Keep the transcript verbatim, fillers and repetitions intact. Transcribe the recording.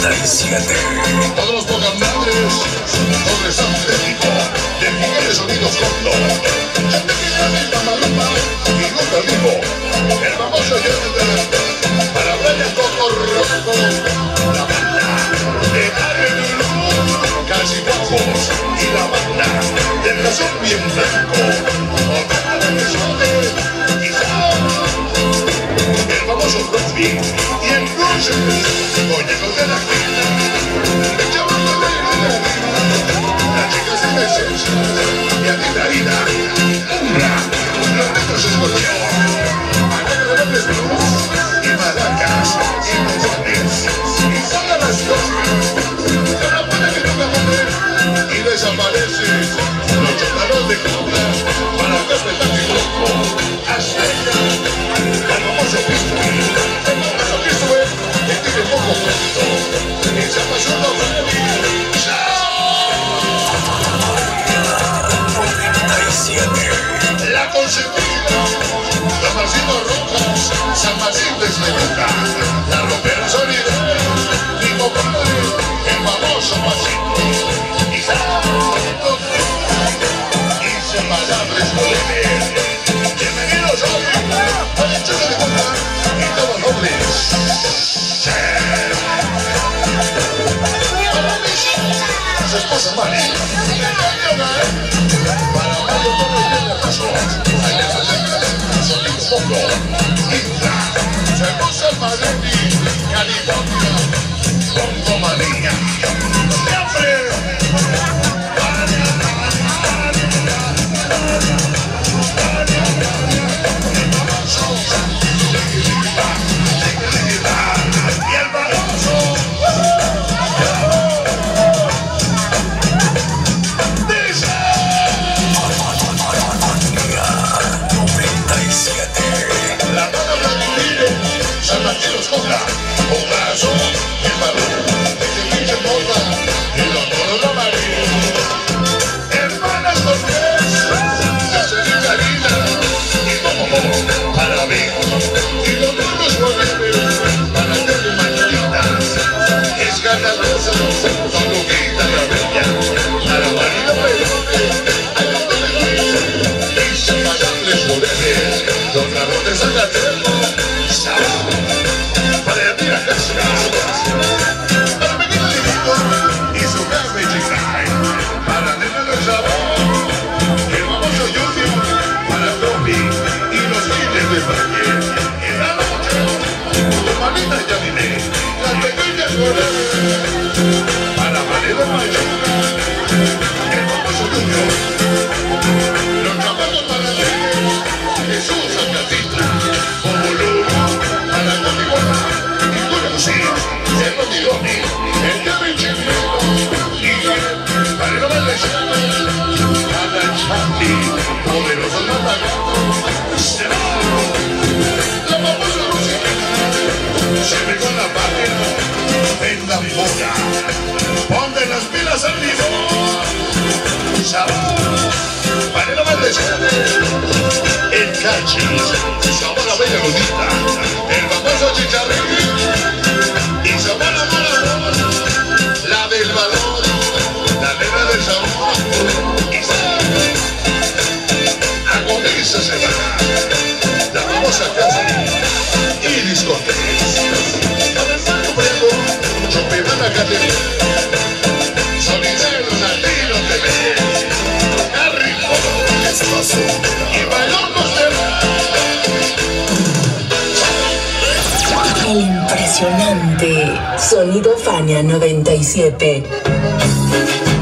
noventa y siete. Todos los programadores, sobre San Federico, de Miguel Sonidos Corto. Yo te quería mi mamaluma y nunca digo, el famoso youtuber, para Brian Cocorroco, la banda de Arelulú, casi guapos, y la banda del corazón bien blanco. Otra de Sote, quizá, el famoso Crosby y el Bruce, muñecos de la esquina, el chaval de la las chicas de esencia, y Adina Ida, Umbra, los netos escorpión, Alegre de Dobles Blues, y Maracas, y Monzones, y todas las cosas, se la pone que nunca muere, y desaparece, los chotaros de cobra, para el espectáculo loco, Azteca, el famoso Cristo, el famoso Cristo, que tiene poco punto, y se apasiona Freddy, la consentida, los Marcinos Rojas, San Martín de Esmeruca, la rompera sólida, mi compadre, el famoso Marcito, y santos, inseparables poderes. Bienvenidos hoy al hecho de Cuba y todos nobles. Para mis su esposa Mari, para Mario Torres de la Paso, Sonido Fondo, Intra, su hermosa Madrid, California, Pongo Manía, siempre. Y el baloso. La mano Vladimir, San Martín los cobra, un brazo, el balón, el pinche moda, el honor de la marina. Hermanas Cortés, Jocelyn Karina, y como para mí, y los niños forever, para Terry Mañanitas, es ganadora, son Luquita la Bella, para Marina Perone, a los Torres, inseparables forever. Los dragones de Zacateco, para Mira Cascas, para Pequeño Divino y su Gabe Chicay, para Nena del Sabor, el famoso Junior, para Tommy y los Giles de Valle, y la noche, tu manita ya vine, las pequeñas goles, para Marido Mayuca, el famoso Junior, los caballos para Jesús Acatita, como Lulu, para la Tijuana, y Curací, el Notironi, el Kevin Chimeno, y el Valero Valdezano, para Charlie, poderoso Matagato, la famosa música, siempre con la página, en la boda, ponte las pilas al limón, sabor, Valero Valdezano, el Cachis, Sabana Bella Bonita, el famoso Chicharrín, y Sabana Maradona, la del balón, la nena del sabor, y agoniza semana, la famosa casa, y discotecas, con el Mario Prego, Chopimana Caterina, Solidero, Latino T V, Harry Potter, y Bailón El impresionante Sonido Fania noventa y siete.